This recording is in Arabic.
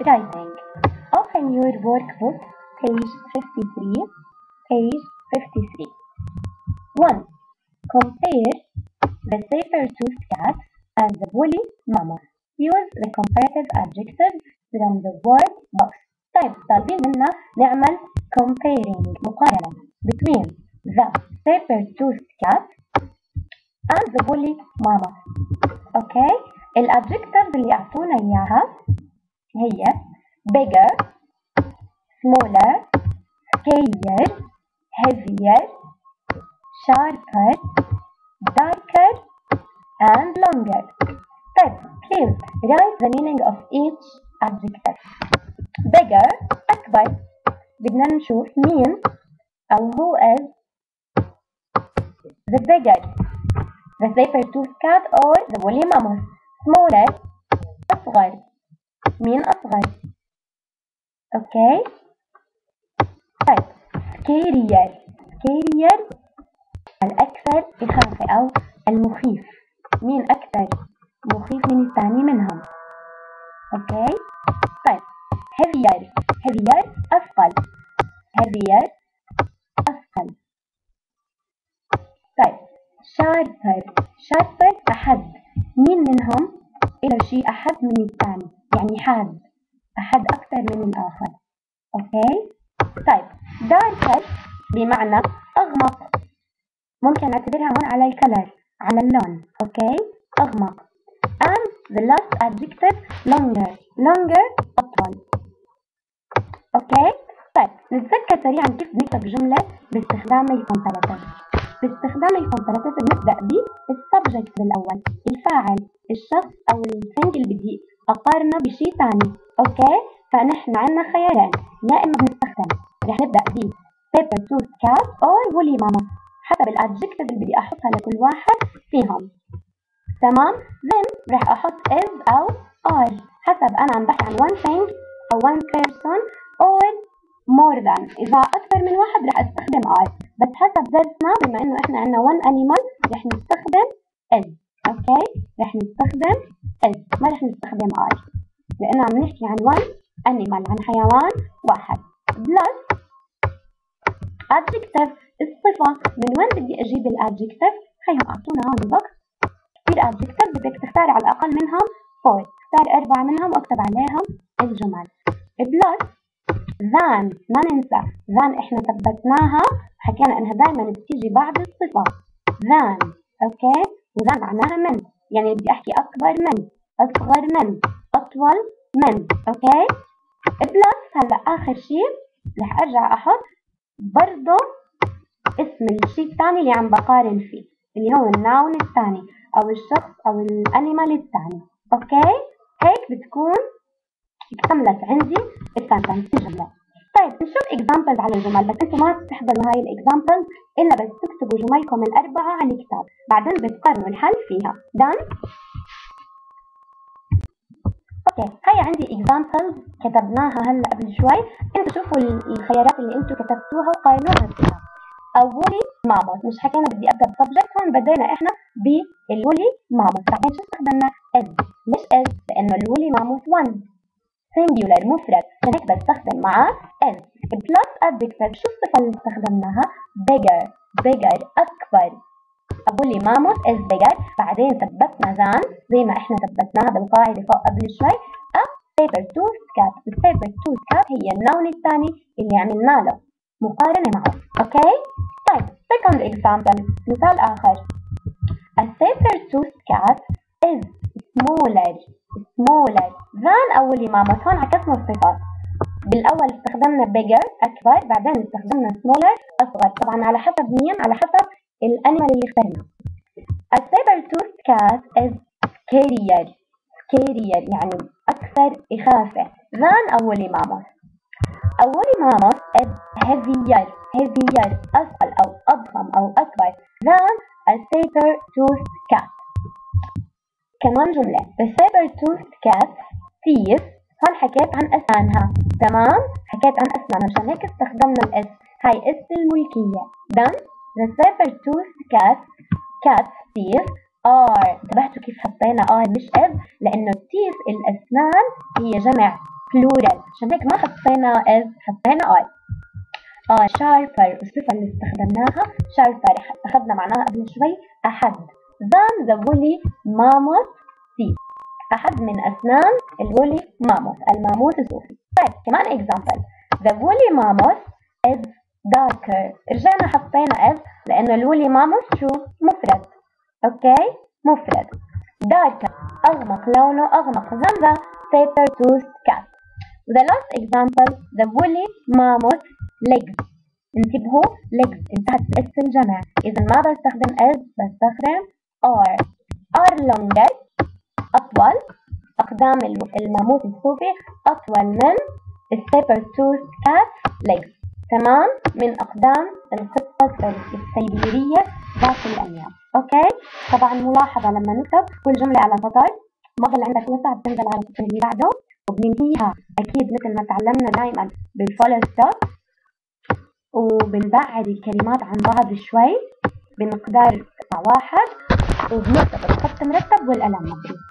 writing. Open your workbook, page 53, page 53. 1. Compare the saber-toothed cat and the woolly mammoth. Use the comparative adjectives from the word box. طيب طالبين منا نعمل comparing مقارنة between the saber-toothed cat and the woolly mammoth. Okay. الادجectives اللي اعطونا اياها هي bigger, smaller, scarier, heavier, sharper, darker, and longer. طيب please write the meaning of each adjective. bigger أكبر، بدنا نشوف مين أو who is the bigger, the saber-toothed cat or the woolly mammoth. smaller أصغر، مين أصغر؟ أوكي. طيب scarier الأكثر إخافة أو المخيف، مين أكثر مخيف من الثاني منهم؟ أوكي. طيب heavier أثقل، طيب sharper أحد، مين منهم إلى شيء أحد من الثاني، يعني حاد، أحد أكثر من الآخر. أوكي. طيب darker بمعنى أغمق، ممكن نعتبرها هون على الكلر، على اللون. أوكي. أغمق. and the last adjective longer أطول. أوكي. طيب نتذكر سريعا كيف بنكتب جملة باستخدام الكومباراتيف. باستخدام الكومباراتيف بنبدأ بالسبجكت بالأول، الفاعل، الشخص أو الثينج اللي بدي أقارنه بشيء ثاني. أوكي. فنحن عندنا خيارين، يا إما بنستخدم رح نبدأ ب saber-toothed cat or woolly mammoth حسب الادجكتيف اللي بدي أحطها لكل واحد فيهم. تمام. then رح أحط is أو are حسب أنا عم بحكي عن one thing أو one person or more than. إذا أكثر من واحد رح أستخدم are، بس حسب درسنا بما إنه إحنا عندنا one animal رح نستخدم is. أوكي. رح نستخدم is، ما رح نستخدم are، لأنه عم نحكي عن one animal، عن حيوان واحد. plus adjective الصفة، من وين بدي أجيب الادجكتيف؟ هيهم أعطونا هون بالبوكس كثير adjective، بدك تختاري على الأقل منهم 4، اختار 4 منهم واكتب عليهم الجمل. plus than، ما ننسى than إحنا ثبتناها، حكينا إنها دائما بتيجي بعد الصفة than. أوكي. وthan معناها من، يعني بدي أحكي أكبر من، أصغر من، أطول من. أوكي. plus هلا آخر شيء رح أرجع أحط برضه اسم الشيء الثاني اللي عم بقارن فيه، اللي هو الناون الثاني أو الشخص أو الأنيمال الثاني. أوكي. هيك بتكون اكتملت عندي السنتنس الجملة. طيب نشوف examples على الجمل، بس انتم ما تحضروا هاي examples إلا بس تكتبوا جملكم الأربعة على الكتاب، بعدين بتقارنوا الحل فيها. done. اوكي. هاي عندي examples كتبناها هلا قبل شوي، انتوا شوفوا الخيارات اللي انتوا كتبتوها وقارنوها فيها. woolly mammoth، مش حكينا بدي ابدا بسبجكت، هون بدينا احنا بالwoolly mammoth، بعدين شو استخدمنا؟ is. ليش is؟ لانه الwoolly mammoth one singular مفرد، فهيك بستخدم معاه is. plus adjective، شو الصفة اللي استخدمناها؟ bigger اكبر. woolly mammoth is bigger، بعدين ثبتنا than زي ما احنا ثبتناها بالقاعدة فوق قبل شوي. saber-toothed cat، saber-toothed cat هي النون الثاني اللي عملنا له مقارنة معه. اوكي. طيب second example، مثال آخر. a saber-toothed cat is smaller than woolly mammoth. هون عكسنا الصفات، بالأول استخدمنا bigger أكبر، بعدين استخدمنا smaller أصغر، طبعا على حسب مين؟ على حسب الأنيمال اللي اخترنا. a saber-toothed cat is scarier يعني أكثر إخافة than woolly mammoth. woolly mammoth is heavier أثقل أو أضخم أو أكبر than a saber-toothed cat. كمان جملة the saber-toothed cat teeth، هون حكيت عن أسنانها. تمام. حكيت عن أسنانها، مشان هيك استخدمنا الإس، هاي إس الملكية. done. the saber-toothed cat's teeth are، انتبهتوا كيف حطينا are مش إس؟ لأنه teeth الأسنان هي جمع plural، عشان هيك ما حطينا is، حطينا are. sharper الصفة اللي استخدمناها sharper أخذنا معناها قبل شوي أحد. than the woolly mammoth teeth، أحد من أسنان الولي ماموث، الماموث الصوفي. طيب كمان example the woolly mammoth is darker، رجعنا حطينا is لأنه الولي ماموث شو مفرد، أوكي مفرد. darker أغمق، لونه أغمق than the saber-toothed cat. the last example the woolly mammoth legs، انتبهوا legs انتهت بإس الجمع، إذا ما بستخدم is بستخدم are longer أطول، أقدام الماموث الصوفي أطول من السيبر-توث كات legs، تمام، من أقدام القطة السيبيرية ذات الأنياب. أوكي، طبعا ملاحظة لما نكتب كل جملة على سطر ما ضل عندك وسع بتنزل على السطر اللي بعده، وبننهيها أكيد مثل ما تعلمنا دائما بالفول ستوب، وبنبعد الكلمات عن بعض شوي بمقدار قطع واحد، وبنكتب الخط مرتب والقلم مضروب.